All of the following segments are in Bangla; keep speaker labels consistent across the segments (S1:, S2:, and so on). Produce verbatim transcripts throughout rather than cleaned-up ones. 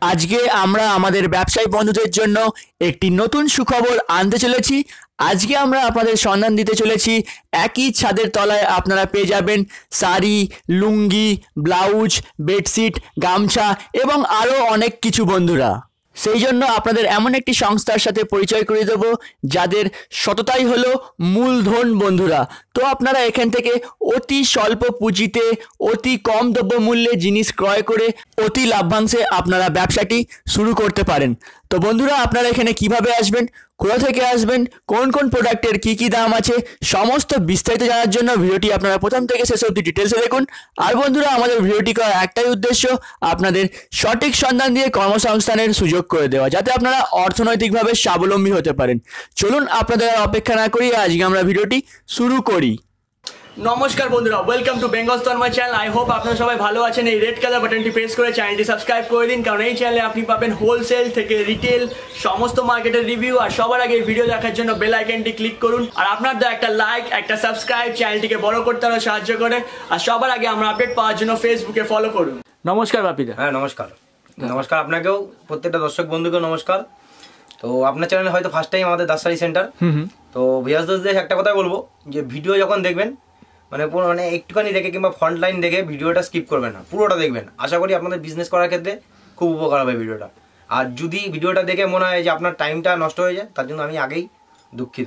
S1: আজকে আমরা আমাদের ব্যবসায়ী বন্ধুদের জন্য একটি নতুন সুখবর আনতে চলেছি। আজকে আমরা আপনাদের সন্ধান দিতে চলেছি একই ছাদের তলায় আপনারা পেয়ে যাবেন শাড়ি, লুঙ্গি, ব্লাউজ, বেডশিট, গামছা এবং আরও অনেক কিছু বন্ধুরা। সেই জন্য আপনাদের এমন একটি সংস্থার সাথে পরিচয় করিয়ে দেবো যাদের সততাই হলো মূলধন বন্ধুরা। তো আপনারা এখান থেকে অতি স্বল্প পুঁজিতে অতি কম দ্রব্যমূল্যে জিনিস ক্রয় করে অতি লাভ্যাংশে আপনারা ব্যবসাটি শুরু করতে পারেন। তো বন্ধুরা, আপনারা এখানে কিভাবে আসবেন, কোথা থেকে আসবেন, কোন কোন প্রোডাক্টের কী কী দাম আছে, সমস্ত বিস্তারিত জানার জন্য ভিডিওটি আপনারা প্রথম থেকে শেষ অবধি ডিটেলসে দেখুন। আর বন্ধুরা, আমাদের ভিডিওটি করার একটাই উদ্দেশ্য, আপনাদের সঠিক সন্ধান দিয়ে কর্মসংস্থানের সুযোগ করে দেওয়া, যাতে আপনারা অর্থনৈতিকভাবে স্বাবলম্বী হতে পারেন। চলুন আপনাদের অপেক্ষা না করি আজকে আমরা ভিডিওটি শুরু করি। নমস্কার বন্ধুরা, welcome to Bengal stock my channel. I hope আপনারা সবাই ভালো আছেন। এই রেড কালার বাটনটি প্রেস করে চ্যানেলটি সাবস্ক্রাইব করে দিন, কারণ এই চ্যানেলে আপনি পাবেন হোলসেল থেকে রিটেল সমস্ত মার্কেটের রিভিউ। আর সবার আগে এই ভিডিও দেখার জন্য বেল আইকনটি ক্লিক করুন। আর আপনার দ্বারা একটা লাইক, একটা সাবস্ক্রাইব চ্যানেলটিকে বড় করতে আরও সাহায্য করে। আর সবার আগে আমরা আপডেট পাওয়ার জন্য ফেসবুকে ফলো করুন। নমস্কার বাপিদা।
S2: হ্যাঁ নমস্কার। নমস্কার আপনাকেও, প্রত্যেকটা দর্শক বন্ধুকেও নমস্কার। তো আপনার চ্যানেলে হয়তো ফার্স্ট টাইম আমাদের দাসসারি সেন্টার। তো ভিউয়ার্স দোষদের একটা কথা বলবো, যে ভিডিও যখন দেখবেন মানে মানে একটুখানি দেখে কিংবা ফ্রন্ট লাইন দেখে ভিডিওটা স্কিপ করবেন না, পুরোটা দেখবেন। আশা করি আপনাদের বিজনেস করার ক্ষেত্রে খুব উপকার হবে ভিডিওটা। আর যদি ভিডিওটা দেখে মনে হয় যে আপনার টাইমটা নষ্ট হয়ে যায়, তার জন্য আমি আগেই দুঃখিত।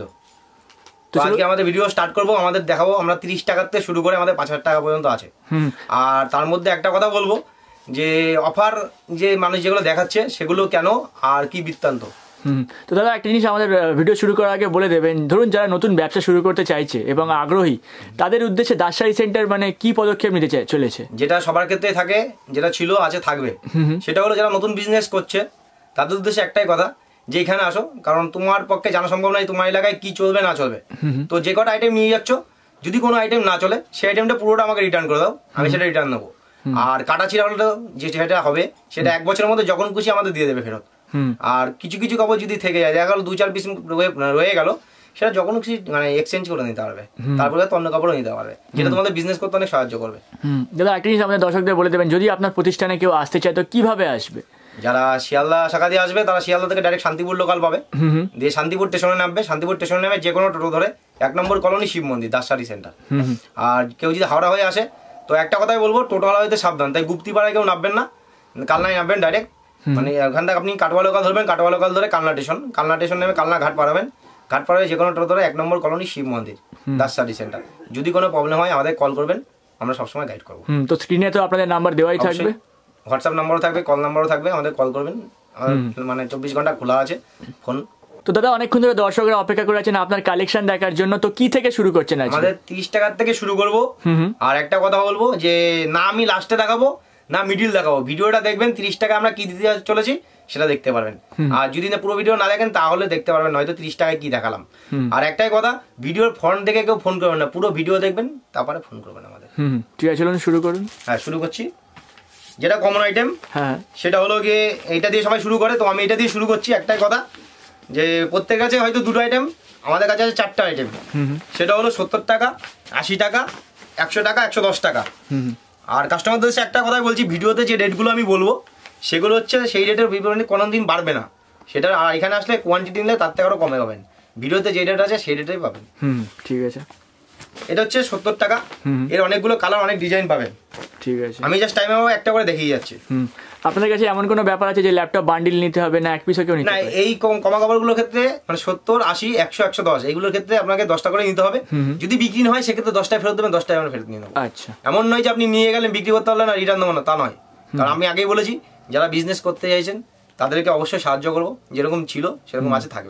S2: তো আজকে আমাদের ভিডিও স্টার্ট করবো, আমাদের দেখাবো আমরা তিরিশ টাকার থেকে শুরু করে আমাদের পাঁচ হাজার টাকা পর্যন্ত আছে। আর তার মধ্যে একটা কথা বলবো, যে অফার যে মানুষ যেগুলো দেখাচ্ছে সেগুলো কেন আর কি বৃত্তান্ত।
S1: হুম তো দাদা, একটা জিনিস আমাদের ভিডিও শুরু করার আগে বলে দেবেন, ধরুন যারা নতুন ব্যবসা শুরু করতে চাইছে এবং আগ্রহী, তাদের উদ্দেশ্যে দাসসারি সেন্টার মানে কি পদক্ষেপ নিতে চলেছে?
S2: যেটা সবার ক্ষেত্রে থাকে, যেটা ছিল আছে থাকবে, সেটা হলো যারা নতুন বিজনেস করছে তাদের উদ্দেশ্যে একটাই কথা, যে এখানে আসো, কারণ তোমার পক্ষে জানা সম্ভব নয় তোমার এলাকায় কি চলবে না চলবে। তো যে কটা আইটেম নিয়ে যাচ্ছ, যদি কোনো আইটেম না চলে সেই আইটেমটা পুরোটা আমাকে রিটার্ন করে দাও, আমি সেটা রিটার্ন দেবো। আর কাটা চিরাটা যে যেটা হবে সেটা এক বছরের মধ্যে যখন খুশি আমাদের দিয়ে দেবে ফেরত। আর কিছু কিছু কাপড় যদি থেকে যায়, দেখা গেল দু চার পিস রয়ে গেল, সেটা যখন খুশি মানে এক্সচেঞ্জ করে নিতে পারবে, তারপরে অন্য কাপড়ও নিতে পারবে, যেটা তোমাদের বিজনেস করতে অনেক সাহায্য করবে।
S1: দাদা, একটা জিনিস আমাদের দর্শকদের বলে দেবেন, যদি আপনার প্রতিষ্ঠানে কেউ আসতে চায় তো কিভাবে আসবে?
S2: যারা শিয়ালদা শাখা দিয়ে আসবে তারা শিয়ালদা থেকে ডাইরেক্ট শান্তিপুর লোকাল পাবে, দিয়ে শান্তিপুর স্টেশনে নামবে, শান্তিপুর স্টেশনে নেমে যে কোনো টোটো ধরে এক নম্বর কলোনি শিব মন্দির দাসসারি সেন্টার। আর কেউ যদি হাওড়া হয়ে আসে তো একটা কথাই বলবো, টোটোওয়ালা হইতে সাবধান, তাই গুপ্তিপাড়ায় কেউ নামবেন না, কালনায় নামবেন ডাইরেক্ট। মানে ওখান থেকে আপনি কাটোয়া লোকাল ধরবেন, কাটোয়া লোকাল ধরে কালনা স্টেশন, কালনা স্টেশন নেমে কালনা ঘাট পাড়াবেন, ঘাট পাড়াবে যে কোনো টোটো ধরে এক নম্বর কলোনি শিব মন্দির দাসসারি সেন্টার। যদি কোনো প্রবলেম হয় আমাদের কল করবেন, আমরা সবসময় গাইড করবো।
S1: তো স্ক্রিনে তো আপনাদের নাম্বার দেওয়াই থাকবে,
S2: হোয়াটসঅ্যাপ নাম্বারও থাকবে, কল নাম্বারও থাকবে, আমাদের কল করবেন, মানে চব্বিশ ঘন্টা খোলা আছে ফোন।
S1: তো দাদা, অনেকক্ষণ ধরে দর্শকরা অপেক্ষা করে আছেন আপনার কালেকশন দেখার জন্য, তো কি থেকে শুরু করছেন?
S2: আমাদের তিরিশ টাকার থেকে শুরু করবো। আর একটা কথা বলবো, যে না আমি লাস্টে দেখাবো না মিডিল দেখাবো, ভিডিওটা দেখবেন, তিরিশ টাকা আমরা কি দিতে চলেছি সেটা দেখতে পারবেন। আর যদি না পুরো ভিডিও না দেখেন তাহলে দেখতে পারবেন হয়তো তিরিশ টাকায় কি দেখালাম। আর একটাই কথা, ভিডিওর ফ্রন্ট দেখে কেউ ফোন করবেন না, পুরো ভিডিও দেখবেন তারপরে ফোন করবেন আমাদের।
S1: ঠিক আছে, চলুন শুরু করুন।
S2: হ্যাঁ শুরু করছি। যেটা কমন আইটেম, হ্যাঁ সেটা হলো গিয়ে এইটা দিয়ে সবাই শুরু করে, তো আমি এটা দিয়ে শুরু করছি। একটাই কথা, যে প্রত্যেক কাছে হয়তো দুটো আইটেম, আমাদের কাছে আছে চারটা আইটেম। সেটা হলো সত্তর টাকা, আশি টাকা, একশো টাকা, একশো দশ টাকা। আর কাস্টমারদের কাছে একটা কথাই বলছি, ভিডিওতে যে রেটগুলো আমি বলবো সেগুলো হচ্ছে সেই রেটের বিবরণী কোনো দিন বাড়বে না সেটা। আর এখানে আসলে কোয়ান্টিটি নিলে তার থেকে আরও কমে পাবেন, ভিডিওতে যে রেট আছে সেই রেটেই পাবেন।
S1: হুম ঠিক আছে।
S2: এটা হচ্ছে সত্তর টাকা, এর অনেকগুলো কালার, অনেক ডিজাইন পাবেন।
S1: ঠিক আছে,
S2: আমি জাস্ট টাইমে একটা করে দেখিয়ে যাচ্ছি।
S1: হুম আপনাদের কাছে এমন কোনো ব্যাপার আছে যে ল্যাপটপ বান্ডিল নিতে হবে না এক পিসও কেউ নিতে
S2: না? এই কমা কাপড়গুলোর ক্ষেত্রে মানে সত্তর, আশি, একশো, একশো দশ এইগুলোর ক্ষেত্রে আপনাকে দশটা করে নিতে হবে। যদি বিক্রি হয় সেক্ষেত্রে দশটায় ফেরত দেবেন, দশটায় আমরা ফেরত নিয়ে নেবো। আচ্ছা, এমন নয় যে আপনি নিয়ে গেলেন বিক্রি করতে পারলেন না রিটার্ন দেবো না, তা নয়। কারণ আমি আগেই বলেছি, যারা বিজনেস করতে চাইছেন তাদেরকে অবশ্যই সাহায্য করবো, যেরকম ছিল সেরকম আছে থাকবে।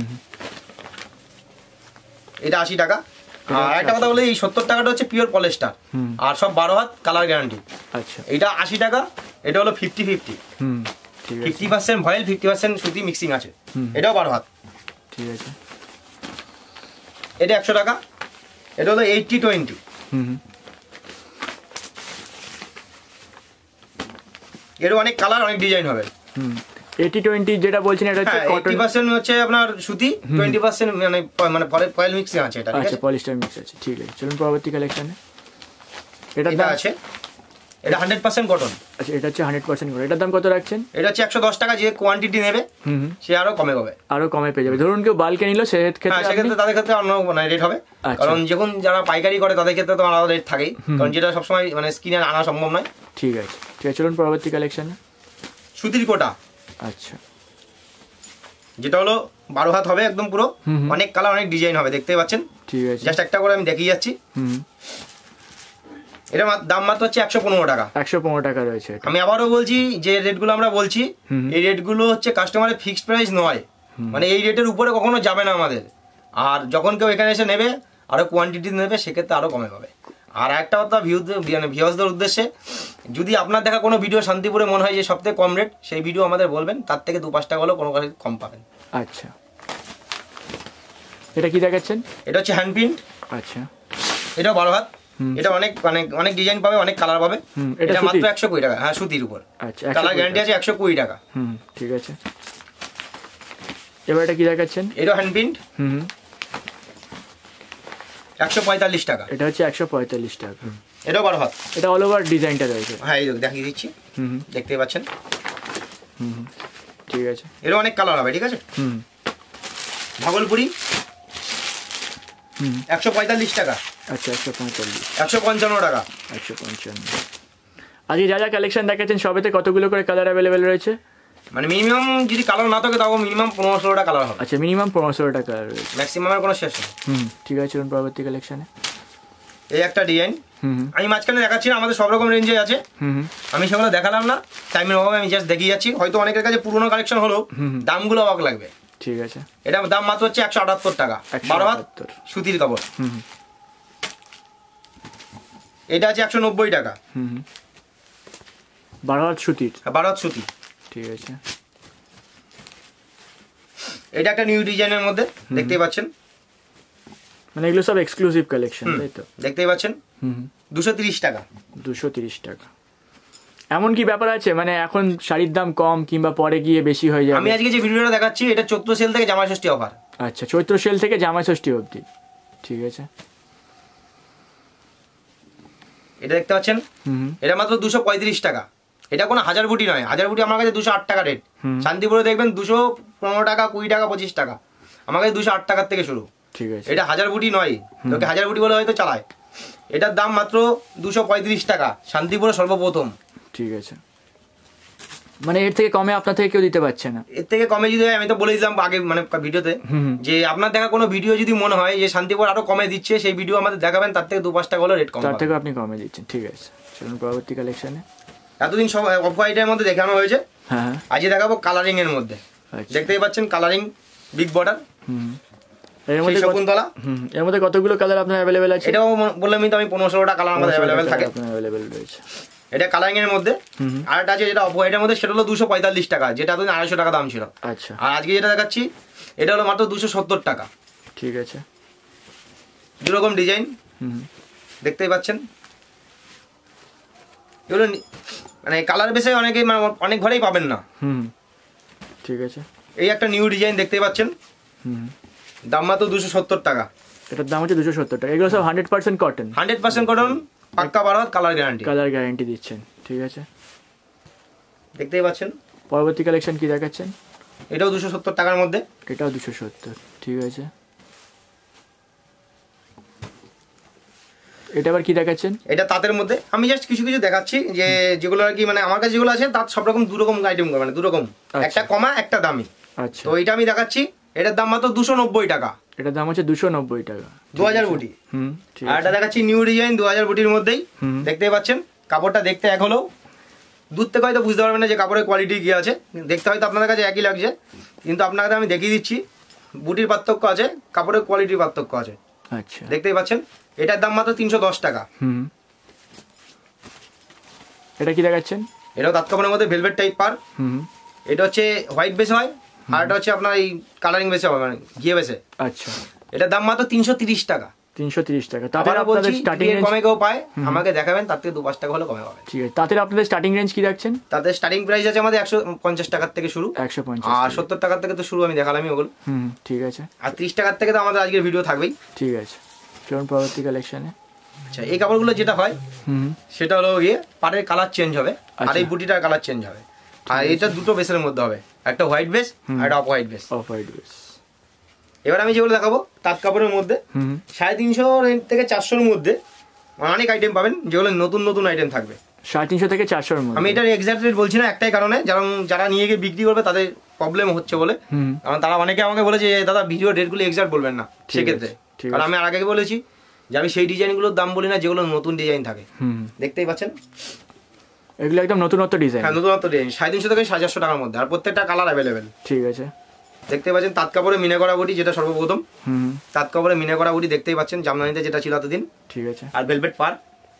S2: এটা আশি টাকা। আর একটা কথা বলে, এই সত্তর টাকাটা হচ্ছে পিওর পলিস্টার, আর সব বারো হাত কালার গ্যারান্টি। আচ্ছা, এটা আশি টাকা। এটা হলো fifty fifty, fifty percent voile, fifty percent সুতি মিক্সিং আছে। এটাও বারো হাত। ঠিক আছে। এটা একশো টাকা। এটা হলো এইটটি টোয়েন্টি। এর অনেক কালার, অনেক ডিজাইন হবে।
S1: এইটি টোয়েন্টি যেটা বলছেন এটা হচ্ছে
S2: এইটি পার্সেন্ট হচ্ছে আপনার সুতি, টোয়েন্টি পার্সেন্ট মানে মানে ফয়েল মিক্সিং আছে। এটা
S1: আচ্ছা, পলিস্টার মিক্স আছে। ঠিক আছে, চলুন পরবর্তী কালেকশনে। এটা
S2: এটা আছে এটা হান্ড্রেড পার্সেন্ট কটন।
S1: আচ্ছা, এটা হচ্ছে হান্ড্রেড পার্সেন্ট কটন। এটার দাম কত রাখছেন? এটা
S2: হচ্ছে একশো দশ টাকা। যে কোয়ান্টিটি নেবে সে আরো কমে পাবে,
S1: আরো কমে পেয়ে যাবে। ধরুন কেউ বাল্কে নিল, সেক্ষেত্রে
S2: তাদের ক্ষেত্রে অন্য মানে রেট হবে, কারণ যখন যারা পাইকারি করে তাদের ক্ষেত্রে তো আলাদা রেট থাকেই, কারণ যেটা সবসময় মানে স্কিনে আনা সম্ভব নয়।
S1: ঠিক আছে, ঠিক আছে, চলুন পরবর্তী কালেকশনে।
S2: সুতির কোটা।
S1: আচ্ছা,
S2: যেটা হলো বারো হাত হবে একদম পুরো, অনেক কালার অনেক ডিজাইন হবে, দেখতেই পাচ্ছেন।
S1: ঠিক আছে,
S2: জাস্ট একটা করে আমি দেখিয়ে যাচ্ছি। হুম, এটা দাম মাত্র হচ্ছে একশো পনেরো টাকা।
S1: একশো পনেরো টাকা রয়েছে।
S2: আমি আবারও বলছি, যে রেটগুলো আমরা বলছি এই রেটগুলো হচ্ছে কাস্টমারের ফিক্সড প্রাইস নয়, মানে এই রেটের উপরে কখনো যাবে না আমাদের। আর যখন কেউ এখানে এসে নেবে, আরো কোয়ান্টিটি নেবে, সেক্ষেত্রে আরো কমে পাবে। আর একটা কথা ভিউয়ার্সদের উদ্দেশ্যে, যদি আপনার দেখা কোনো ভিডিও শান্তিপুরে মনে হয় যে সবথেকে কম রেট, সেই ভিডিও আমাদের বলবেন, তার থেকে দু পাঁচ টাকা হলেও কোনো কাছে কম পাবেন।
S1: আচ্ছা, এটা কি দেখাচ্ছেন?
S2: এটা হচ্ছে হ্যান্ড প্রিন্ট। আচ্ছা, এটাও বারো হাত। এটা অনেক অনেক অনেক ডিজাইন পাবে, অনেক কালার পাবে। এটা মাত্র একশো কুড়ি টাকা। হ্যাঁ, সুতির উপর। আচ্ছা, কালার গ্যারান্টি আছে, একশো কুড়ি টাকা।
S1: হুম, ঠিক আছে। এবার এটা কি দেখাচ্ছেন?
S2: এটা হ্যান্ড প্রিন্ট। হুম, একশো পঁয়তাল্লিশ টাকা।
S1: এটা হচ্ছে একশো পঁয়তাল্লিশ টাকা।
S2: এটাও বারো হাত।
S1: এটা অল ওভার ডিজাইনটা রয়েছে।
S2: হ্যাঁ, এই দেখিয়ে দিচ্ছি। হুম, দেখতেই পাচ্ছেন।
S1: হুম, ঠিক আছে।
S2: এর অনেক কালার হবে, ঠিক আছে। হুম, ভাগলপুরি। হুম, একশো পঁয়তাল্লিশ টাকা।
S1: আচ্ছা, একশো পঁয়তাল্লিশ।
S2: একশো পঞ্চান্ন টাকা।
S1: একশো পঞ্চান্ন। আজকে যা যা কালেকশন দেখাচ্ছেন সবেতে কতগুলো করে কালার অ্যাভেলেবেল রয়েছে?
S2: মানে মিনিমাম যদি কালার না থাকে তাও মিনিমাম পনেরো ষোলোটা কালার হবে।
S1: আচ্ছা, মিনিমাম পনেরো ষোলোটা কালার রয়েছে,
S2: ম্যাক্সিমামের কোনো শেষ নেই।
S1: হুম, ঠিক আছে, চলুন পরবর্তী কালেকশনে।
S2: এই একটা ডিজাইন আমি মাঝখানে দেখাচ্ছি, আমাদের সব রকম রেঞ্জে আছে। আমি সেগুলো দেখালাম না, টাইমের অভাবে আমি জাস্ট দেখিয়ে যাচ্ছি। হয়তো অনেকের কাছে পুরোনো কালেকশন হলো, দামগুলো অবাক লাগবে।
S1: ঠিক আছে,
S2: এটা দাম মাত্র হচ্ছে একশো আটাত্তর টাকা। বারো হাত সুতির কাপড়। এটা আছে একশো নব্বই টাকা।
S1: বারো হাত সুতির।
S2: বারো হাত সুতি।
S1: ঠিক আছে,
S2: এটা একটা নিউ ডিজাইনের মধ্যে, দেখতেই পাচ্ছেন।
S1: মানে এগুলো সব এক্সক্লুসিভ কালেকশন, তাই তো?
S2: দেখতেই পাচ্ছেন। দুশো তিরিশ টাকা।
S1: দুশো তিরিশ টাকা। এমন কি ব্যাপার আছে মানে এখন শাড়ির দাম কম কিংবা পরে গিয়ে বেশি হয়ে যায়?
S2: আমি আজকে যে ভিডিওটা দেখাচ্ছি এটা চৈত্র সেল থেকে জামাই ষষ্ঠী অফার।
S1: আচ্ছা, চৈত্র সেল থেকে জামাই ষষ্ঠী অবধি। ঠিক আছে,
S2: এটা দেখতে পাচ্ছেন। এটা মাত্র দুশো পঁয়ত্রিশ টাকা। এটা কোনো হাজার বুটি নয়, হাজার বুটি আমার কাছে দুশো আট টাকা রেট। শান্তিপুরে দেখবেন দুশো পনেরো টাকা, কুড়ি টাকা, পঁচিশ টাকা। আমার কাছে দুশো আট টাকার থেকে শুরু। ঠিক আছে, এটা হাজার বুটি নয়, লোকে হাজার বুটি বলে হয়তো চালায়। এটার দাম মাত্র দুশো পঁয়ত্রিশ টাকা, শান্তিপুরে সর্বপ্রথম।
S1: ঠিক আছে, মানে এর থেকে কমে আপনার থেকে কেউ দিতে পারছে না।
S2: এর থেকে কমে যদি হয়, আমি তো বলে দিলাম আগে মানে ভিডিওতে, যে আপনার দেখা কোনো ভিডিও যদি মনে হয় যে শান্তিপুর আরো কমে দিচ্ছে, সেই ভিডিও আমাদের দেখাবেন, তার থেকে দু পাঁচ টাকা হলো রেট কম,
S1: তার থেকে আপনি কমে দিচ্ছেন। ঠিক আছে, চলুন পরবর্তী কালেকশনে।
S2: এতদিন সব অফ হোয়াইটের মধ্যে দেখানো হয়েছে,
S1: হ্যাঁ,
S2: আজকে দেখাবো কালারিং এর মধ্যে। দেখতেই পাচ্ছেন কালারিং, বিগ বর্ডার।
S1: এর মধ্যে শকুন্তলা। এর মধ্যে কতগুলো কালার আপনার অ্যাভেলেবেল আছে?
S2: এটাও বললাম তো আমি, পনেরো ষোলোটা কালার আমাদের অ্যাভেলেবেল থাকে।
S1: অ্যাভেলেবেল রয়েছে। এটা
S2: কালারিং এর মধ্যে। আর একটা আছে যেটা অফ হোয়াইটের মধ্যে, সেটা হলো দুশো পঁয়তাল্লিশ টাকা, যেটা এতদিন আড়াইশো টাকা দাম ছিল।
S1: আচ্ছা, আর
S2: আজকে যেটা দেখাচ্ছি এটা হলো মাত্র দুশো সত্তর টাকা।
S1: ঠিক আছে,
S2: দু রকম ডিজাইন দেখতেই পাচ্ছেন। এগুলো মানে কালার বেসে অনেকে অনেক ঘরেই পাবেন না। হুম,
S1: ঠিক আছে,
S2: এই একটা নিউ ডিজাইন দেখতেই পাচ্ছেন। হুম, দাম মাত্র দুশো সত্তর টাকা।
S1: এটার দাম হচ্ছে দুশো সত্তর টাকা। এগুলো সব hundred percent cotton.
S2: Hundred percent cotton, পাক্কা বারো হাত, কালার গ্যারান্টি।
S1: কালার গ্যারান্টি দিচ্ছেন। ঠিক আছে,
S2: দেখতেই পাচ্ছেন।
S1: পরবর্তী কালেকশন কি দেখাচ্ছেন?
S2: এটাও দুশো সত্তর টাকার মধ্যে।
S1: এটাও দুশো সত্তর। ঠিক আছে, এটা আবার কি দেখাচ্ছেন?
S2: এটা তাঁতের মধ্যে। আমি জাস্ট কিছু কিছু দেখাচ্ছি, যে যেগুলো আর কি মানে আমার কাছে যেগুলো আছে তাঁত সব রকম দু রকম আইটেম, মানে দু রকম, একটা কমা একটা দামি। আচ্ছা, তো এটা আমি দেখাচ্ছি, এটার দাম মাত্র দুশো নব্বই টাকা।
S1: এটার দাম হচ্ছে দুশো নব্বই টাকা,
S2: দু হাজার বুটি। হুম, আর এটা দেখাচ্ছি নিউ ডিজাইন, দু হাজার বুটির মধ্যেই। দেখতেই পাচ্ছেন কাপড়টা দেখতে এক হলেও, দূর থেকে হয়তো বুঝতে পারবেন না যে কাপড়ের কোয়ালিটি কি আছে। দেখতে হয়তো আপনাদের কাছে একই লাগছে, কিন্তু আপনার কাছে আমি দেখিয়ে দিচ্ছি বুটির পার্থক্য আছে, কাপড়ের কোয়ালিটির পার্থক্য আছে। আচ্ছা, দেখতেই পাচ্ছেন। এটার দাম মাত্র তিনশো দশ টাকা। হুম,
S1: এটা কি দেখাচ্ছেন?
S2: এটাও তাঁত কাপড়ের মধ্যে ভেলভেট টাইপ পার। হুম, এটা হচ্ছে হোয়াইট বেসে হয়, আর এটা হচ্ছে আপনার এই কালারিং বেসে হয়, মানে ঘিয়ে বেসে। আচ্ছা, এটার দাম মাত্র তিনশো তিরিশ টাকা।
S1: তিনশো তিরিশ টাকা। তারপরে আপনাদের স্টার্টিং রেঞ্জ
S2: কমে কেউ পায়, আমাকে দেখাবেন, তার থেকে দু পাঁচ টাকা হলে কমে পাবে।
S1: ঠিক আছে, তাদের আপনাদের স্টার্টিং রেঞ্জ কি রাখছেন?
S2: তাদের স্টার্টিং প্রাইস আছে আমাদের একশো পঞ্চাশ টাকার থেকে শুরু।
S1: একশো পঞ্চাশ।
S2: আর সত্তর টাকার থেকে তো শুরু, আমি দেখালামই ওগুলো। হুম,
S1: ঠিক আছে।
S2: আর ত্রিশ টাকার থেকে তো আমাদের আজকের ভিডিও থাকবেই।
S1: ঠিক আছে, চলুন পরবর্তী কালেকশনে।
S2: আচ্ছা এই কাপড়গুলো যেটা হয়
S1: হুম
S2: সেটা হলো গিয়ে পাড়ের কালার চেঞ্জ হবে আর এই বুটিটার কালার চেঞ্জ হবে আর এটা দুটো বেসের মধ্যে হবে একটা হোয়াইট বেস আর একটা off white base
S1: off white base
S2: এবার আমি যেগুলো দেখাবো তাঁত কাপড়ের মধ্যে
S1: হুম
S2: সাড়ে তিনশো থেকে চারশোর মধ্যে অনেক আইটেম পাবেন যেগুলো নতুন নতুন আইটেম থাকবে
S1: সাড়ে তিনশো থেকে চারশোর মধ্যে
S2: আমি এটার এক্সাক্ট রেট বলছি না একটাই কারণে যারা যারা নিয়ে গিয়ে বিক্রি করবে তাদের প্রবলেম হচ্ছে বলে
S1: হুম
S2: কারণ তারা অনেকে আমাকে বলেছে যে দাদা ভিডিও রেটগুলো এক্সাক্ট বলবেন না সেক্ষেত্রে
S1: ঠিক
S2: কারণ আমি আর আগে বলেছি যে আমি সেই ডিজাইনগুলোর দাম বলি না যেগুলো নতুন ডিজাইন থাকে
S1: হুম
S2: দেখতেই পাচ্ছেন
S1: এগুলো একদম নতুনত্ব ডিজাইন
S2: হ্যাঁ নতুনত্ব ডিজাইন সাড়ে তিনশো থেকে সাড়ে চারশো টাকার মধ্যে আর প্রত্যেকটা কালার অ্যাভেলেবেল
S1: ঠিক আছে
S2: দেখতে পাচ্ছেন তাঁত কাপড়ে মিনে করা বুটি যেটা সর্বপ্রথম
S1: হুম
S2: তাঁত কাপড়ে মিনে করা বুটি দেখতেই পাচ্ছেন জামদানিতে যেটা ছিল এতদিন
S1: ঠিক আছে
S2: আর ভেলভেট পার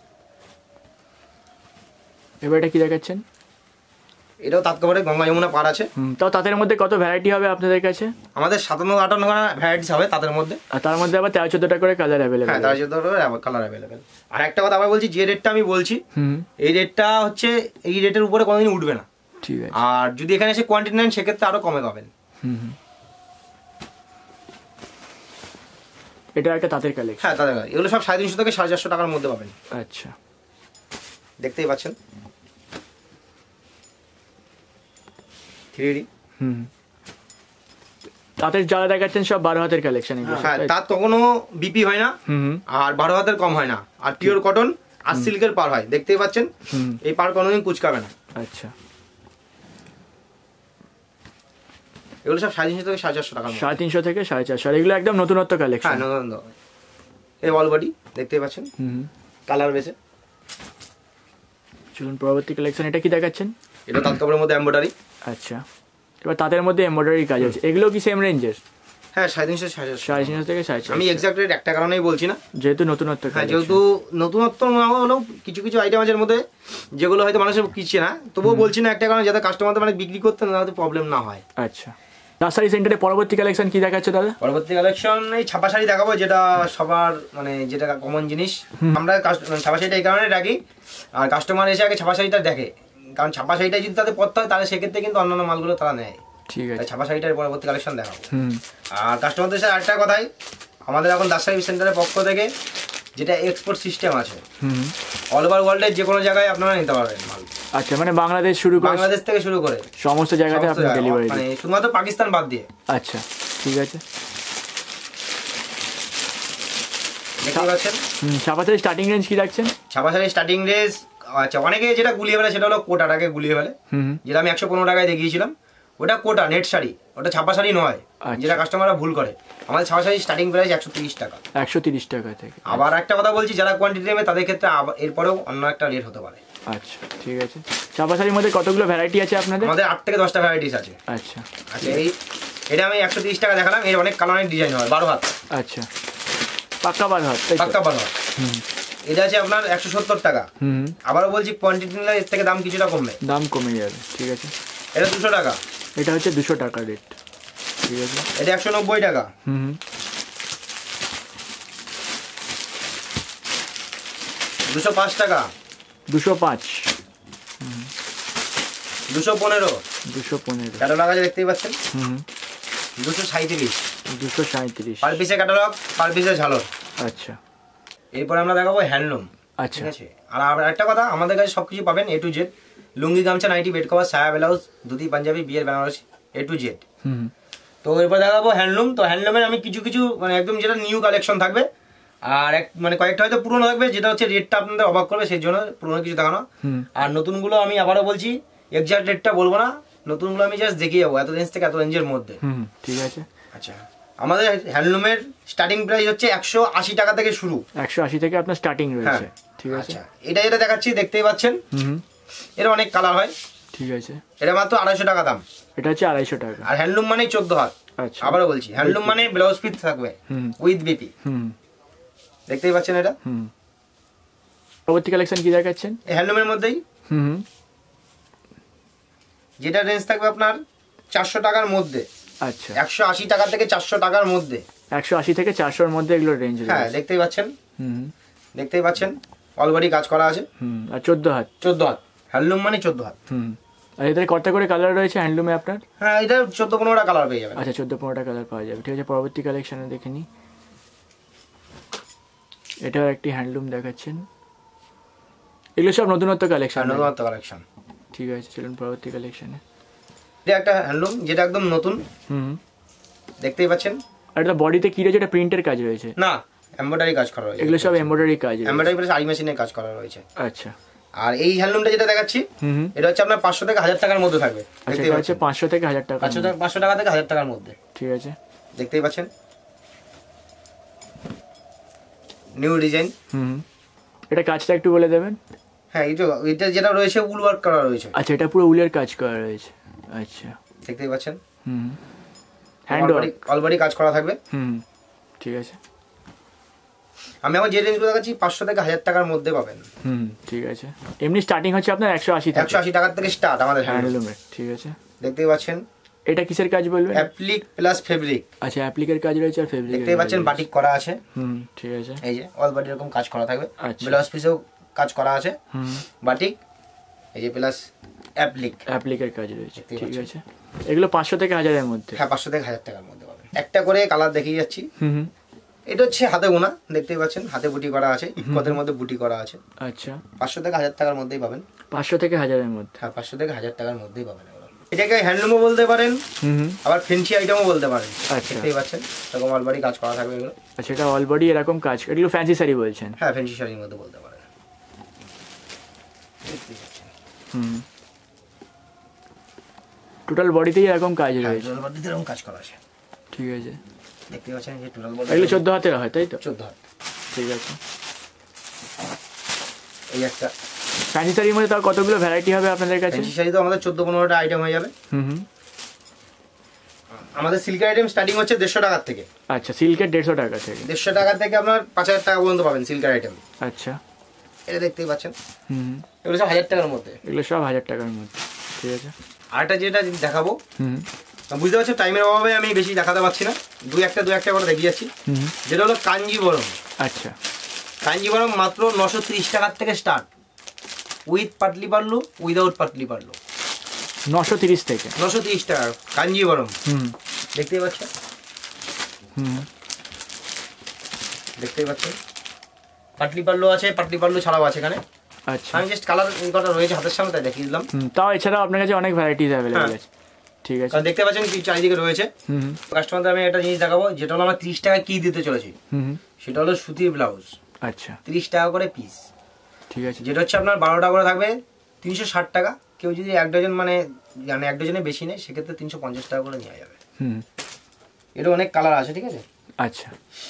S1: এবার এটা কি দেখাচ্ছেন
S2: এটাও তাঁত কাপড়ে গঙ্গা যমুনা পার আছে
S1: হুম তাও তাদের মধ্যে কত ভ্যারাইটি হবে আপনাদের কাছে
S2: আমাদের সাতান্ন আটান্ন ভ্যারাইটিস হবে তাদের মধ্যে
S1: আর তার মধ্যে আবার তেরো চোদ্দটা করে কালার
S2: হ্যাঁ
S1: অ্যাভেলেবেল
S2: তার জন্য কালার অ্যাভেলেবেল আর একটা কথা আবার বলছি যে রেটটা আমি বলছি
S1: হুম
S2: এই রেটটা হচ্ছে এই রেটের উপরে কোনোদিন উঠবে না
S1: ঠিক আছে
S2: আর যদি এখানে এসে কোয়ান্টিটি নেন সেক্ষেত্রে আরো কমে পাবেন
S1: হুম হুম এটা একটা তাঁতের কালেকশন
S2: হ্যাঁ তাদের এগুলো সব সাড়ে তিনশো থেকে সাড়ে চারশো টাকার মধ্যে পাবেন
S1: আচ্ছা
S2: দেখতেই পাচ্ছেন থ্রি
S1: হুম তাঁতের যারা দেখাচ্ছেন সব বারো হাতের কালেকশন এগুলো
S2: হ্যাঁ তার কখনো বিপি হয় না
S1: হুম
S2: আর বারো হাতের কম হয় না আর পিওর কটন আর সিল্কের পার হয় দেখতেই পাচ্ছেন
S1: হুম
S2: এই পার কোনোদিন কুচকাবে না
S1: আচ্ছা
S2: এগুলো সব সাড়ে তিনশো থেকে সাড়ে চারশো টাকা
S1: সাড়ে তিনশো থেকে সাড়ে চারশো আর এগুলো একদম নতুনত্ব
S2: হ্যাঁ
S1: কালেকশন
S2: নতুন এই অল বডি দেখতেই পাচ্ছেন
S1: হুম
S2: কালার বেসে
S1: চলুন পরবর্তী কালেকশন এটা কি দেখাচ্ছেন
S2: এটা তাঁত কাপড়ের মধ্যে এমব্রয়ডারি
S1: আচ্ছা এবার তাদের মধ্যে এমব্রয়ডারি কাজ আছে এগুলো কি সেম রেঞ্জের
S2: হ্যাঁ সাড়ে তিনশো সাড়ে চারশো
S1: সাড়ে তিনশো থেকে সাড়ে চারশো
S2: আমি এক্সাক্ট রেট একটা কারণেই বলছি না
S1: যেহেতু নতুনত্ব
S2: হ্যাঁ
S1: collection।
S2: যেহেতু নতুনত্ব না হলেও কিছু কিছু আইটেম আছে এর মধ্যে যেগুলো হয়তো মানুষের কিনছে না তবুও বলছি না একটা কারণে যাতে কাস্টমারদের মানে বিক্রি করতে না যাতে প্রবলেম না হয়
S1: আচ্ছা নার্সারি সেন্টারে পরবর্তী কালেকশন কি দেখাচ্ছে দাদা
S2: পরবর্তী কালেকশন এই ছাপা শাড়ি দেখাবো যেটা সবার মানে যেটা কমন জিনিস আমরা কাস্ট- মানে ছাপা শাড়িটা এই কারণে রাখি আর কাস্টমার এসে আগে ছাপা শাড়িটা দেখে কারণ ছাপা শাড়িটা যদি তাদের পড়তে হয় তাহলে সেক্ষেত্রে কিন্তু অন্যান্য মালগুলো তারা নেয়
S1: ঠিক
S2: তাই
S1: আছে
S2: ছাপা শাড়িটার পরবর্তী কালেকশন দেখাবো
S1: হুম
S2: আর কাস্টমারদের সাথে আরেকটা কথাই আমাদের এখন দাসাই সেন্টারের পক্ষ থেকে যেটা এক্সপোর্ট সিস্টেম আছে
S1: হুম
S2: অল ওভার ওয়ার্ল্ডের যে কোনো জায়গায় আপনারা নিতে পারবেন মাল
S1: আচ্ছা মানে বাংলাদেশ শুরু করে
S2: বাংলাদেশ থেকে শুরু করে
S1: সমস্ত জায়গাতে
S2: সমস্ত
S1: আপনি
S2: জায়গায়,
S1: ডেলিভারি
S2: মানে শুধুমাত্র পাকিস্তান বাদ দিয়ে
S1: আচ্ছা ঠিক আছে
S2: দেখতে পাচ্ছেন
S1: হুম ছাপাতের স্টার্টিং রেঞ্জ কি রাখছেন
S2: ছাপা শাড়ি স্টার্টিং রেস আচ্ছা অনেকে যেটা গুলিয়ে ফেলে সেটা হলো কোটাটাকে গুলিয়ে ফেলে
S1: হুম
S2: যেটা আমি একশো পনেরো টাকায় দেখিয়েছিলাম ওটা কোটা নেট শাড়ি ওটা ছাপা শাড়ি নয়
S1: আচ্ছা।
S2: যেটা কাস্টমাররা ভুল করে আমাদের ছাপা শাড়ি স্টার্টিং প্রাইস একশো তিরিশ টাকা
S1: একশো তিরিশ টাকা থেকে
S2: আবার একটা কথা বলছি যারা কোয়ান্টিটি নেবে তাদের ক্ষেত্রে আবার এরপরেও অন্য একটা রেট হতে পারে
S1: আচ্ছা ঠিক আছে ছাপা শাড়ির মধ্যে কতগুলো ভ্যারাইটি আছে আপনাদের
S2: আমাদের আট থেকে দশটা ভ্যারাইটিস আছে
S1: আচ্ছা
S2: আচ্ছা এই এটা আমি একশো তিরিশ টাকা দেখালাম এর অনেক কালারের ডিজাইন হয় বারো হাত
S1: আচ্ছা পাক্কা বারো হাত তাই তো?
S2: পাক্কা বারো হাত
S1: হুম
S2: এটা আছে আপনার একশো সত্তর টাকা
S1: হুম
S2: আবারও বলছি কোয়ান্টিটি নিলে এর থেকে দাম কিছুটা কমবে
S1: দাম কমে যাবে ঠিক আছে
S2: এটা দুশো টাকা
S1: এটা হচ্ছে দুশো টাকা রেট ঠিক আছে
S2: এটা একশো নব্বই টাকা
S1: হুম হুম
S2: দুশো পাঁচ টাকা
S1: দুশো পাঁচ
S2: দুশো পনেরো
S1: দুশো পনেরো
S2: ক্যাটালগ আছে দেখতেই পাচ্ছেন
S1: হুম
S2: দুশো সাঁত্রিশ
S1: দুশো সাঁত্রিশ
S2: পার পিসে ক্যাটালগ পার পিসে ঝালর
S1: আচ্ছা
S2: এরপরে আমরা দেখাবো হ্যান্ডলুম
S1: আচ্ছা
S2: ঠিক আছে আর আর একটা কথা আমাদের কাছে সব কিছু পাবেন এ টু জেড লুঙ্গি গামছা নাইটি বেড কভার সায়া ব্লাউজ ধুতি পাঞ্জাবি বিয়ের বেনারসি এ টু জেড
S1: হুম
S2: তো এরপর দেখাবো হ্যান্ডলুম তো হ্যান্ডলুমের আমি কিছু কিছু মানে একদম যেটা নিউ কালেকশন থাকবে আর এক মানে কয়েকটা হয়তো পুরনো থাকবে যেটা হচ্ছে রেটটা আপনাদের অবাক করবে সেই জন্য পুরনো কিছু দেখানো
S1: হুম
S2: আর নতুনগুলো আমি আবারও বলছি এক্সাক্ট রেটটা বলবো না নতুনগুলো আমি জাস্ট দেখিয়ে যাবো এত রেঞ্জ থেকে এত রেঞ্জের মধ্যে
S1: হুম ঠিক আছে
S2: আচ্ছা আমাদের হ্যান্ডলুমের স্টার্টিং প্রাইস হচ্ছে একশো আশি টাকা থেকে শুরু
S1: একশো আশি থেকে আপনার স্টার্টিং রয়েছে ঠিক আছে
S2: আচ্ছা এটা যেটা দেখাচ্ছি দেখতেই পাচ্ছেন
S1: হুম
S2: এর অনেক কালার হয়
S1: ঠিক আছে
S2: এটা মাত্র আড়াইশো টাকা দাম
S1: এটা হচ্ছে আড়াইশো টাকা
S2: আর হ্যান্ডলুম মানেই চোদ্দ হাত
S1: আচ্ছা
S2: আবারও বলছি হ্যান্ডলুম মানে ব্লাউজ পিস থাকবে
S1: হুম
S2: উইথ বিপি
S1: হুম
S2: দেখতেই পাচ্ছেন এটা
S1: হুম পরবর্তী কালেকশন কি দেখাচ্ছেন
S2: এই হ্যান্ডলুমের মধ্যেই
S1: হুম হুম
S2: যেটা রেঞ্জ থাকবে আপনার চারশো টাকার মধ্যে
S1: আচ্ছা
S2: একশো আশি টাকা থেকে চারশো টাকার মধ্যে
S1: একশো আশি থেকে চারশোর মধ্যে এগুলো রেঞ্জ
S2: হ্যাঁ
S1: রয়েছে
S2: দেখতেই পাচ্ছেন
S1: হুম
S2: দেখতেই পাচ্ছেন অলরেডি কাজ করা আছে
S1: হুম আর চোদ্দো হাত
S2: চোদ্দ হাত হ্যান্ডলুম মানে চোদ্দ হাত
S1: হুম আর এদের কটা করে কালার রয়েছে হ্যান্ডলুমে আপনার
S2: হ্যাঁ এটা চোদ্দ পনেরোটা কালার পেয়ে যাবেন
S1: আচ্ছা চোদ্দো পনেরোটা কালার পাওয়া যাবে ঠিক আছে পরবর্তী কালেকশনে দেখে নিই এটাও একটি হ্যান্ডলুম দেখাচ্ছেন, এগুলো সব নতুনত্ব কালেকশন।
S2: নতুনত্ব কালেকশন,
S1: ঠিক আছে, চলুন পরবর্তী কালেকশনে।
S2: এটা একটা হ্যান্ডলুম যেটা একদম নতুন,
S1: হুম,
S2: দেখতেই পাচ্ছেন।
S1: আর এটা বডিতে কি রয়েছে, এটা প্রিন্টের কাজ রয়েছে
S2: না, এমব্রয়ডারি কাজ করা রয়েছে,
S1: এগুলো সব এমব্রয়ডারি কাজ,
S2: এমব্রয়ডারি প্লাস আরি মেশিনের কাজ করা রয়েছে।
S1: আচ্ছা,
S2: আর এই হ্যান্ডলুমটা যেটা দেখাচ্ছি
S1: হুম,
S2: এটা হচ্ছে আপনার পাঁচশো থেকে হাজার টাকার মধ্যে থাকবে।
S1: আচ্ছা, এটা হচ্ছে পাঁচশো থেকে হাজার টাকা,
S2: পাঁচশো টাকা পাঁচশো টাকা থেকে হাজার টাকার মধ্যে,
S1: ঠিক আছে,
S2: দেখতেই পাচ্ছেন নিউ ডিজাইন।
S1: হুম, এটা কাজটা একটু বলে দেবেন।
S2: হ্যাঁ, এই তো এটা যেটা রয়েছে উল ওয়ার্ক করা রয়েছে।
S1: আচ্ছা, এটা পুরো উলের কাজ করা রয়েছে, আচ্ছা,
S2: দেখতেই পাচ্ছেন,
S1: হুম, হ্যান্ড ওয়ার্ক,
S2: অলরেডি কাজ করা থাকবে।
S1: হুম, ঠিক আছে।
S2: আমি এখন যে রেঞ্জগুলো দেখাচ্ছি পাঁচশো থেকে হাজার টাকার মধ্যে পাবেন।
S1: হুম, ঠিক আছে। এমনি স্টার্টিং হচ্ছে আপনার একশো আশি টাকা,
S2: একশো আশি টাকার থেকে স্টার্ট আমাদের
S1: হ্যান্ডলুমের, ঠিক আছে।
S2: দেখতেই পাচ্ছেন
S1: এটা কিসের কাজ বলবেন?
S2: Applique plus fabric.
S1: আচ্ছা, অ্যাপ্লিকের কাজ রয়েছে আর ফেব্রিক,
S2: দেখতেই পাচ্ছেন বাটিক করা আছে।
S1: হুম, ঠিক আছে,
S2: এই যে অল বডি এরকম কাজ করা থাকবে,
S1: আচ্ছা।
S2: ব্লাউজ পিসেও কাজ করা আছে,
S1: হুম,
S2: বাটিক, এই যে প্লাস অ্যাপ্লিক,
S1: অ্যাপ্লিকের কাজ রয়েছে,
S2: দেখতেই
S1: ঠিক
S2: পাচ্ছেন।
S1: আছে। এগুলো পাঁচশো থেকে হাজারের মধ্যে,
S2: হ্যাঁ, পাঁচশো থেকে হাজার টাকার মধ্যে পাবেন। একটা করে কালার দেখিয়ে যাচ্ছি।
S1: হুম, হুম,
S2: এটা হচ্ছে হাতে গোনা, দেখতেই পাচ্ছেন হাতে বুটি করা আছে, ইকতের মধ্যে বুটি করা আছে।
S1: আচ্ছা,
S2: পাঁচশো থেকে হাজার টাকার মধ্যেই পাবেন।
S1: পাঁচশো থেকে হাজারের মধ্যে,
S2: হ্যাঁ, পাঁচশো থেকে হাজার টাকার মধ্যেই পাবেন। এটাকে হ্যান্ডলুমও বলতে পারেন,
S1: হুম, হুম,
S2: আবার ফেন্সি আইটেমও বলতে পারেন।
S1: আচ্ছা,
S2: দেখতেই পাচ্ছেন এরকম অলবাড়ি কাজ করা থাকবে এগুলো।
S1: আচ্ছা, এটা অল বডি এরকম কাজ, এগুলো ফ্যান্সি শাড়ি বলছেন?
S2: হ্যাঁ, ফেন্সি শাড়ির মধ্যে বলতে পারেন। দেখতেই পাচ্ছেন,
S1: হুম, টোটাল বডিতেই এরকম কাজ
S2: হ্যাঁ,
S1: রয়েছে,
S2: টোটাল বডিতে এরকম কাজ করা আছে।
S1: ঠিক আছে।
S2: দেখতে পাচ্ছেন যে টোটাল বডি
S1: এগুলো চোদ্দ হাতের হয়, তাই তো?
S2: চোদ্দ হাত।
S1: ঠিক আছে।
S2: এই একটা
S1: ফ্যান্সি শাড়ির মধ্যে তাও কতগুলো ভ্যারাইটি হবে আপনাদের কাছে?
S2: ফেন্সি শাড়ি তো আমাদের চোদ্দ পনেরোটা আইটেম হয়ে যাবে।
S1: হুম, হুম,
S2: আমাদের সিল্কের আইটেম স্টার্টিং হচ্ছে দেড়শো টাকার থেকে।
S1: আচ্ছা, সিল্কের দেড়শো টাকা থেকে,
S2: দেড়শো টাকা থেকে আপনার পাঁচ হাজার টাকা পর্যন্ত পাবেন সিল্কের আইটেম।
S1: আচ্ছা,
S2: এটা দেখতেই পাচ্ছেন,
S1: হুম,
S2: এগুলো সব হাজার টাকার মধ্যে।
S1: এগুলো সব হাজার টাকার মধ্যে, ঠিক আছে।
S2: আরেকটা যেটা দেখাবো,
S1: হুম,
S2: বুঝতে পারছেন টাইমের অভাবে আমি বেশি দেখাতে পারছি না, দুই একটা দু একটা করে দেখিয়ে যাচ্ছি।
S1: হুম,
S2: যেটা হলো কাঞ্জিবরম।
S1: আচ্ছা,
S2: কাঞ্জিবরম মাত্র নশো তিরিশ টাকার থেকে স্টার্ট, উইথ পাটলি পারলু, উইদাউট পাটলি পারলু।
S1: নশো তিরিশ থেকে
S2: নশো তিরিশ টাকা কাঞ্জিবরম,
S1: হুম,
S2: দেখতেই পাচ্ছেন,
S1: হুম,
S2: দেখতেই পাচ্ছেন পাটলি পাল্লু আছে, পাটলি পাল্লু ছাড়াও আছে এখানে।
S1: আচ্ছা,
S2: আমি জাস্ট কালার এই কটা রয়েছে হাতের সামনে তাই দেখিয়ে দিলাম।
S1: হুম, তাও এছাড়াও আপনার কাছে অনেক ভ্যারাইটিস অ্যাভেলেবল আছে, ঠিক আছে।
S2: কারণ দেখতে পাচ্ছেন কি চারিদিকে রয়েছে।
S1: হুম,
S2: কাস্টমারদের আমি একটা জিনিস দেখাবো, যেটা হলো আমরা তিরিশ টাকা কি দিতে চলেছি,
S1: হুম,
S2: সেটা হলো সুতির ব্লাউজ,
S1: আচ্ছা,
S2: তিরিশ টাকা করে পিস।
S1: ঠিক আছে,
S2: যেটা হচ্ছে আপনার বারোটা করে থাকবে তিনশো ষাট টাকা। কেউ যদি এক ডজন মানে মানে এক ডজনে বেশি নেয় সেক্ষেত্রে তিনশো পঞ্চাশ টাকা করে নেওয়া যাবে।
S1: হুম,
S2: এটা অনেক কালার আছে, ঠিক আছে।
S1: আচ্ছা,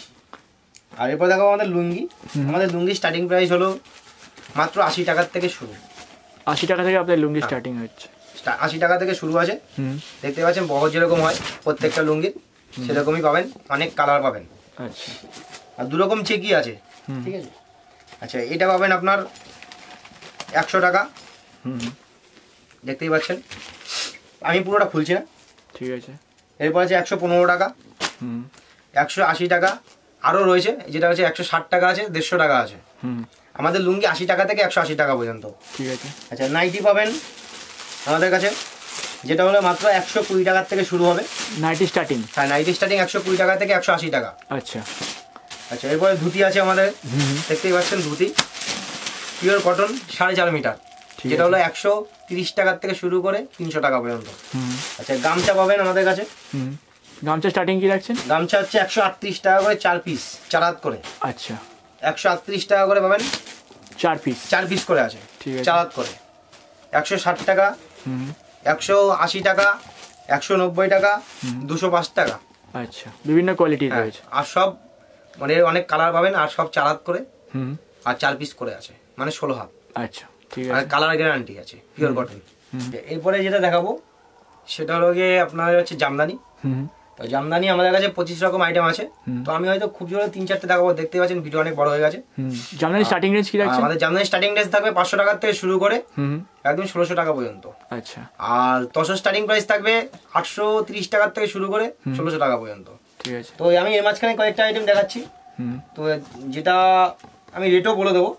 S2: আর এরপর দেখাবো আমাদের লুঙ্গি। আমাদের লুঙ্গি স্টার্টিং প্রাইস হলো মাত্র আশি টাকার থেকে শুরু।
S1: আশি টাকা থেকে আপনার লুঙ্গি স্টার্টিং হচ্ছে,
S2: স্টা- আশি টাকা থেকে শুরু আছে।
S1: হুম,
S2: দেখতে পাচ্ছেন বহর যেরকম হয় প্রত্যেকটা লুঙ্গির সেরকমই পাবেন, অনেক কালার পাবেন।
S1: আচ্ছা,
S2: আর দু রকম চেকি আছে,
S1: হুম,
S2: ঠিক আছে। আচ্ছা, এটা পাবেন আপনার একশো টাকা,
S1: হুম,
S2: দেখতেই পাচ্ছেন। আমি পুরোটা খুলছি না,
S1: ঠিক আছে,
S2: এরপর আছে একশো পনেরো টাকা,
S1: হুম,
S2: একশো আশি টাকা, আরও রয়েছে যেটা হচ্ছে একশো ষাট টাকা আছে, দেড়শো টাকা আছে।
S1: হুম,
S2: আমাদের লুঙ্গি আশি টাকা থেকে একশো আশি টাকা পর্যন্ত।
S1: ঠিক আছে,
S2: আচ্ছা, নাইটি পাবেন আমাদের কাছে, যেটা হলো মাত্র একশো কুড়ি টাকার থেকে শুরু হবে।
S1: নাইটি স্টার্টিং,
S2: হ্যাঁ, নাইটি স্টার্টিং একশো কুড়ি টাকা থেকে একশো আশি টাকা।
S1: আচ্ছা,
S2: আচ্ছা, এরপরে ধুতি আছে আমাদের,
S1: হুম,
S2: দেখতেই পাচ্ছেন ধুতি পিওর কটন সাড়ে চার মিটার,
S1: ঠিক
S2: যেটা
S1: আছে,
S2: হলো একশো তিরিশ টাকার থেকে শুরু করে তিনশো টাকা পর্যন্ত।
S1: হুম,
S2: আচ্ছা, গামছা পাবেন আমাদের কাছে,
S1: হুম, গামছা স্টার্টিং কি রাখছেন?
S2: গামছা হচ্ছে একশো আটত্রিশ টাকা করে চার পিস, চার হাত করে।
S1: আচ্ছা,
S2: একশো আটত্রিশ টাকা করে পাবেন,
S1: চার পিস,
S2: চার পিস করে আছে,
S1: ঠিক আছে,
S2: চার হাত করে। একশো ষাট টাকা,
S1: হুম,
S2: একশো আশি টাকা, একশো নব্বই টাকা, দুশো পাঁচ টাকা।
S1: আচ্ছা, বিভিন্ন কোয়ালিটির
S2: হ্যাঁ,
S1: রয়েছে,
S2: আর সব মানে অনেক কালার পাবেন, আর সব চার হাত করে
S1: হুম,
S2: আর চার পিস করে আছে, মানে ষোলো হাত।
S1: আচ্ছা, ঠিক
S2: আর
S1: আছে,
S2: কালার গ্যারান্টি আছে, পিওর কটন। এরপরে যেটা দেখাবো সেটা হলো গিয়ে আপনার হচ্ছে জামদানি।
S1: হুম,
S2: তো জামদানি আমাদের কাছে পঁচিশ রকম আইটেম আছে।
S1: হুম।
S2: তো আমি হয়তো খুব জোরে তিন চারটে দেখাবো, দেখতে পাচ্ছেন ভিডিও অনেক বড় হয়ে গেছে।
S1: হুম, জামদানি স্টার্টিং রেঞ্জ কি
S2: আর
S1: রাখছেন?
S2: আমাদের জামদানি স্টার্টিং প্রাইস থাকবে পাঁচশো টাকার থেকে শুরু করে
S1: হুম,
S2: একদম ষোলোশো টাকা পর্যন্ত।
S1: আচ্ছা,
S2: আর তসর স্টার্টিং প্রাইস থাকবে আটশো তিরিশ টাকার থেকে শুরু করে ষোলোশো টাকা পর্যন্ত।
S1: ঠিক আছে,
S2: তো আমি এর মাঝখানে কয়েকটা আইটেম দেখাচ্ছি,
S1: হুম,
S2: তো যেটা আমি রেটও বলে দেবো।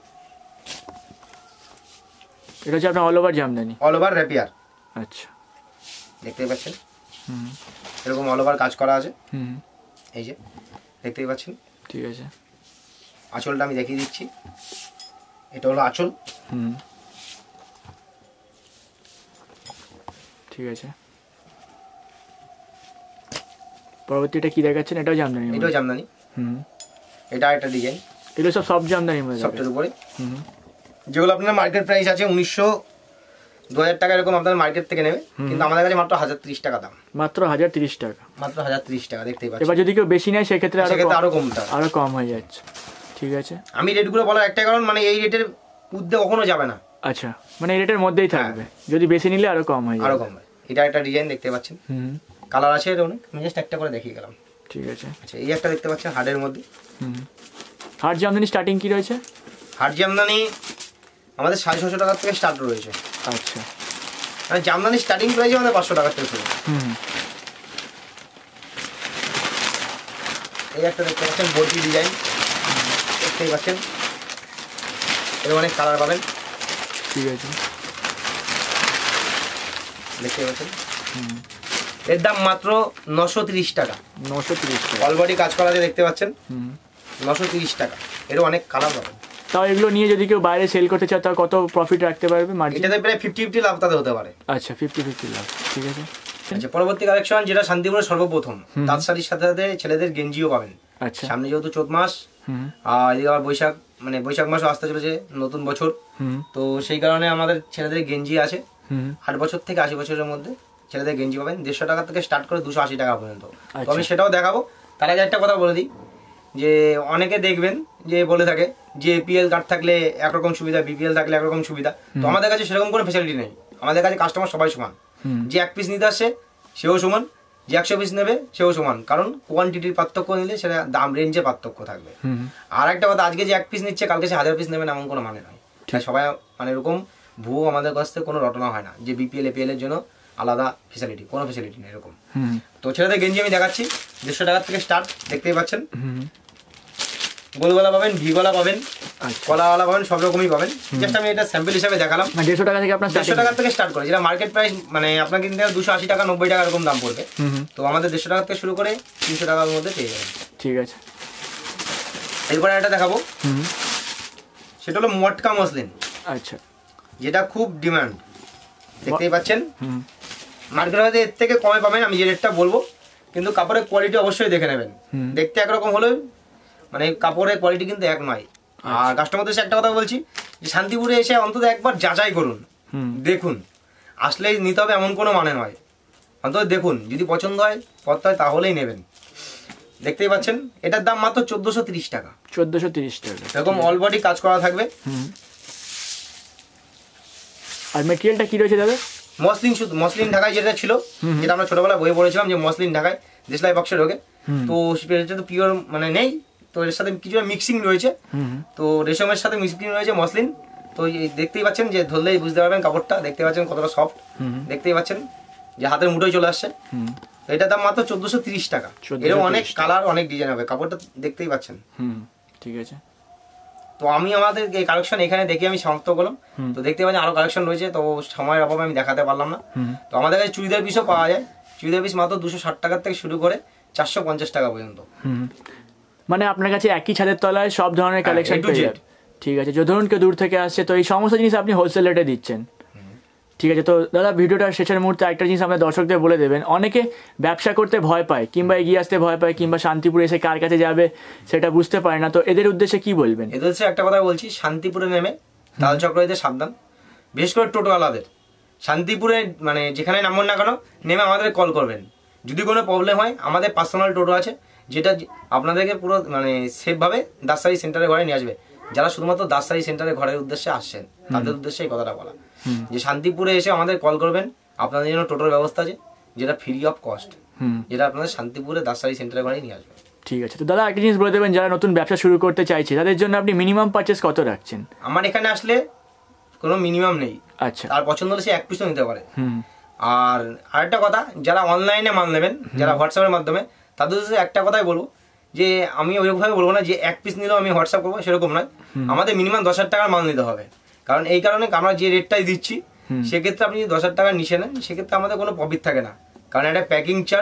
S1: এটা হচ্ছে আপনার অল ওভার জামদানি,
S2: অল ওভার র্যাপিয়ার,
S1: আচ্ছা,
S2: দেখতেই পাচ্ছেন
S1: হুম,
S2: এরকম অল ওভার কাজ করা আছে,
S1: হুম,
S2: এই যে দেখতেই পাচ্ছেন।
S1: ঠিক আছে,
S2: আঁচলটা আমি দেখিয়ে দিচ্ছি, এটা হলো আঁচল।
S1: হুম, ঠিক আছে। পরবর্তীটা কি দেখাচ্ছেন? এটাও জামদানি?
S2: এটাও জামদানি।
S1: হুম,
S2: এটা একটা ডিজাইন,
S1: এগুলো সব সব জামদানির মধ্যে,
S2: সফটের উপরে।
S1: হুম,
S2: যেগুলো আপনার মার্কেট প্রাইস আছে উনিশশো দু হাজার টাকা এরকম আপনার মার্কেট থেকে নেবে, কিন্তু আমাদের কাছে মাত্র হাজার তিরিশ টাকা দাম।
S1: মাত্র হাজার তিরিশ টাকা?
S2: মাত্র হাজার তিরিশ টাকা, দেখতেই পাচ্ছেন।
S1: এবার যদি কেউ বেশি নেয় সেক্ষেত্রে
S2: সেক্ষেত্রে আরো কমটা
S1: আরো কম হয়ে যাচ্ছে। ঠিক আছে,
S2: আমি রেটগুলো বলার একটাই কারণ, মানে এই রেটের ঊর্ধ্বে কখনো যাবে না।
S1: আচ্ছা, মানে এই রেটের মধ্যেই থাকবে, যদি বেশি নিলে আরো কম হয়ে যাবে।
S2: আরো কম হয়। এটা একটা ডিজাইন দেখতে পাচ্ছেন,
S1: হুম,
S2: কালার আছে এর অনেক, আমি জাস্ট একটা করে দেখিয়ে গেলাম।
S1: ঠিক আছে।
S2: আচ্ছা, এই একটা দেখতে পাচ্ছেন হার্ডের মধ্যে।
S1: হুম, হার্ড জামদানি স্টার্টিং কি রয়েছে?
S2: হার্ড জামদানি আমাদের সাড়ে ছশো টাকার থেকে স্টার্ট রয়েছে।
S1: আচ্ছা,
S2: মানে জামদানি স্টার্টিং প্রাইস আমাদের পাঁচশো টাকার থেকে শুরু।
S1: হুম,
S2: এই একটা দেখতে পাচ্ছেন বটি ডিজাইন, দেখতেই পাচ্ছেন, এর অনেক কালার পাবেন।
S1: ঠিক আছে,
S2: দেখতেই পাচ্ছেন।
S1: হুম,
S2: এর দাম মাত্র নশো তিরিশ টাকা।
S1: নশো তিরিশ টাকা?
S2: অলবডি কাজ করা আছে, দেখতে পাচ্ছেন,
S1: হুম,
S2: নশো তিরিশ টাকা। এরও অনেক কালার পাবেন।
S1: তাও এগুলো নিয়ে যদি কেউ বাইরে সেল করতে চায় তাও কত প্রফিট রাখতে পারবে মার্জিন?
S2: এটাতে প্রায় ফিফটি ফিফটি লাভ তাদের হতে পারে।
S1: আচ্ছা, ফিফটি ফিফটি লাভ। ঠিক আছে।
S2: আচ্ছা, পরবর্তী কালেকশন যেটা শান্তিপুরের সর্বপ্রথম, তাঁত শাড়ির সাথে সাথে ছেলেদের গেঞ্জিও পাবেন।
S1: আচ্ছা,
S2: সামনে যেহেতু চৈত মাস,
S1: হুম,
S2: আর এদিকে আবার বৈশাখ, মানে বৈশাখ মাসও আসতে চলেছে, নতুন বছর।
S1: হুম,
S2: তো সেই কারণে আমাদের ছেলেদের গেঞ্জি আছে
S1: হুম,
S2: আট বছর থেকে আশি বছরের মধ্যে ছেলেদের গেঞ্জি পাবেন দেড়শো টাকা থেকে স্টার্ট করে দুশো আশি টাকা পর্যন্ত। তো আমি সেটাও দেখাবো। তার আগে একটা কথা বলে দিই, যে অনেকে দেখবেন যে বলে থাকে যে এপিএল কার্ড থাকলে একরকম সুবিধা, বিপিএল থাকলে একরকম সুবিধা। তো আমাদের কাছে সেরকম কোনো ফ্যাসিলিটি নেই। আমাদের কাছে কাস্টমার সবাই সমান। যে এক পিস নিতে আসছে সেও সমান, যে একশো পিস নেবে সেও সমান, কারণ কোয়ান্টিটির পার্থক্য নিলে সেটা দাম রেঞ্জে পার্থক্য থাকবে। আর একটা কথা, আজকে যে এক পিস নিচ্ছে কালকে সে হাজার পিস নেবেন এমন কোনো মানে নয়। তাই সবাই মানে এরকম ভুয়ো আমাদের কাছ থেকে কোনো রটনা হয় না যে বিপিএল এপিএল এর জন্য আলাদা ফেসিলিটি, কোনো ফেসিলিটি নেই এরকম। তো ছেলেদের গেঞ্জি আমি দেখাচ্ছি, দেড়শো টাকার থেকে স্টার্ট, দেখতেই পাচ্ছেন। গোলগলা পাবেন, ভি গলা পাবেন, কলাওয়ালা পাবেন, সব রকমই পাবেন। জাস্ট আমি এটা স্যাম্পল হিসাবে দেখালাম।
S1: দেড়শো টাকা থেকে আপনার
S2: দেড়শো টাকা থেকে স্টার্ট করে, যেটা মার্কেট প্রাইস মানে আপনার কিনতে দুশো আশি টাকা নব্বই টাকা এরকম দাম পড়বে। তো আমাদের দেড়শো টাকা থেকে শুরু করে তিনশো টাকার মধ্যে পেয়ে যাবেন।
S1: ঠিক আছে।
S2: এরপরে একটা দেখাবো, সেটা হলো মটকা মসলিন।
S1: আচ্ছা,
S2: যেটা খুব ডিমান্ড, দেখতেই পাচ্ছেন। মার্কেটে এর থেকে কমে পাবেন, আমি যে রেটটা বলবো, কিন্তু কাপড়ের কোয়ালিটি অবশ্যই দেখে নেবেন। দেখতে একরকম হলেও মানে কাপড়ের কোয়ালিটি কিন্তু এক নয়। আর কাস্টমারদের এসে একটা কথা বলছি, যে শান্তিপুরে এসে অন্তত একবার যাচাই করুন, দেখুন, আসলেই নিতে হবে এমন কোনো মানে নয়। অন্তত দেখুন, যদি পছন্দ হয় পথ হয় তাহলেই নেবেন। দেখতেই পাচ্ছেন, এটার দাম মাত্র চোদ্দশো তিরিশ টাকা।
S1: চোদ্দশো তিরিশ টাকা,
S2: এরকম অল বডি কাজ করা থাকবে।
S1: আর মেটেরিয়ালটা কি রয়েছে দাদা?
S2: মসলিন, শুধু মসলিন ঢাকায় যেটা ছিল, যেটা আমরা ছোটবেলায় বইয়ে পড়েছিলাম যে মসলিন ঢাকায় দেশলাই বক্সে ঢোকে, তো সেটা তো পিওর মানে নেই, তো এর সাথে কিছু মিক্সিং রয়েছে। তো রেশমের সাথে মিক্সিং রয়েছে মসলিন। তো দেখতেই পাচ্ছেন, যে ধরলেই বুঝতে পারবেন কাপড়টা, দেখতে পাচ্ছেন কতটা সফট, দেখতেই পাচ্ছেন যে হাতের মুঠোয় চলে আসছে। এটার দাম মাত্র চোদ্দশো তিরিশ টাকা। এরও অনেক কালার, অনেক ডিজাইন হবে, কাপড়টা দেখতেই পাচ্ছেন।
S1: ঠিক আছে।
S2: তো আমি আমাদের এই কালেকশন এখানে দেখে আমি সমাপ্ত করলাম। তো দেখতে পাচ্ছেন আরো কালেকশন রয়েছে, তো সময়ের অভাবে আমি দেখাতে পারলাম না। তো আমাদের কাছে চুড়িদার পিসও পাওয়া যায়। চুড়িদার পিস মাত্র দুশো ষাট টাকার থেকে শুরু করে চারশো পঞ্চাশ টাকা পর্যন্ত।
S1: মানে আপনার কাছে একই ছাদের তলায় সব ধরনের কালেকশন পেয়ে যাবেন। ঠিক আছে। যদি ধরুন কেউ দূর থেকে আসছে, তো এই সমস্ত জিনিস আপনি হোলসেল রেটে দিচ্ছেন। ঠিক আছে। তো দাদা, ভিডিওটার শেষের মুহূর্তে একটা জিনিস আমরা দর্শকদের বলে দেবেন। অনেকে ব্যবসা করতে ভয় পায়, কিংবা এগিয়ে আসতে ভয় পায়, কিংবা শান্তিপুরে এসে কার কাছে যাবে সেটা বুঝতে পারে না। তো এদের উদ্দেশ্যে কি বলবেন?
S2: এদের হচ্ছে একটা কথা বলছি, শান্তিপুরে নেমে তাল চক্রতে সাবধান, বিশেষ করে টোটোওয়ালাদের। শান্তিপুরে মানে যেখানে নামবেন না কেন, নেমে আমাদের কল করবেন। যদি কোনো প্রবলেম হয়, আমাদের পার্সোনাল টোটো আছে, যেটা আপনাদেরকে পুরো মানে সেফভাবে দাসসারি সেন্টারে ঘরে নিয়ে আসবে। যারা শুধুমাত্র দাসসারি সেন্টারে ঘরের উদ্দেশ্যে আসছেন, তাদের উদ্দেশ্যে এই কথাটা বলা, যে শান্তিপুরে এসে আমাদের কল করবেন। আপনাদের জন্য টোটোর ব্যবস্থা আছে, যেটা ফ্রি অফ কস্ট, যেটা আপনাদের শান্তিপুরে দাসসারি সেন্টারে ঘরে নিয়ে আসবে।
S1: ঠিক আছে। তো দাদা, একটা জিনিস বলে দেবেন, যারা নতুন ব্যবসা শুরু করতে চাইছে তাদের জন্য আপনি মিনিমাম পারচেস কত রাখছেন?
S2: আমার এখানে আসলে কোনো মিনিমাম নেই।
S1: আচ্ছা।
S2: তার পছন্দ হলে সে এক পিসও নিতে পারে। আর আরেকটা কথা, যারা অনলাইনে মাল নেবেন, যারা হোয়াটসঅ্যাপের মাধ্যমে, তাদের কাছে একটা কথাই বলবো, যে আমি ওইভাবে বলবো না যে এক পিস নিলেও আমি হোয়াটসঅ্যাপ করবো, সেরকম নয়। আমাদের মিনিমাম দশ হাজার টাকার মাল নিতে হবে। কারণ এই কারণে আমরা যে রেটটাই দিচ্ছি, সেক্ষেত্রে আপনি যদি দশ হাজার টাকার নিচে নেন, সেক্ষেত্রে আমাদের কোনো প্রফিট থাকে না। কারণ একটা প্যাকিং চার্জ,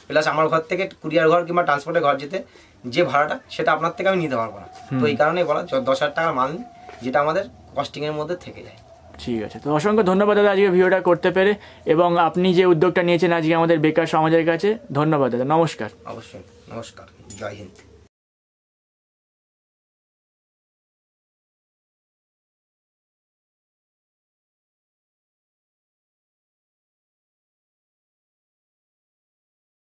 S2: প্লাস আমার ঘর থেকে কুরিয়ার ঘর কিংবা ট্রান্সপোর্টের ঘর যেতে যে ভাড়াটা সেটা আপনার থেকে আমি নিতে পারবো না। তো এই কারণেই বলা দশ হাজার টাকার মাল নিই, যেটা আমাদের কস্টিংয়ের মধ্যে থেকে যায়।
S1: ঠিক আছে, তো অসংখ্য ধন্যবাদ দাদা আজকে ভিডিওটা করতে পেরে, এবং আপনি যে উদ্যোগটা নিয়েছেন আজকে আমাদের বেকার সমাজের কাছে, ধন্যবাদ দাদা, নমস্কার।
S2: অবশ্যই, নমস্কার, জয় হিন্দ।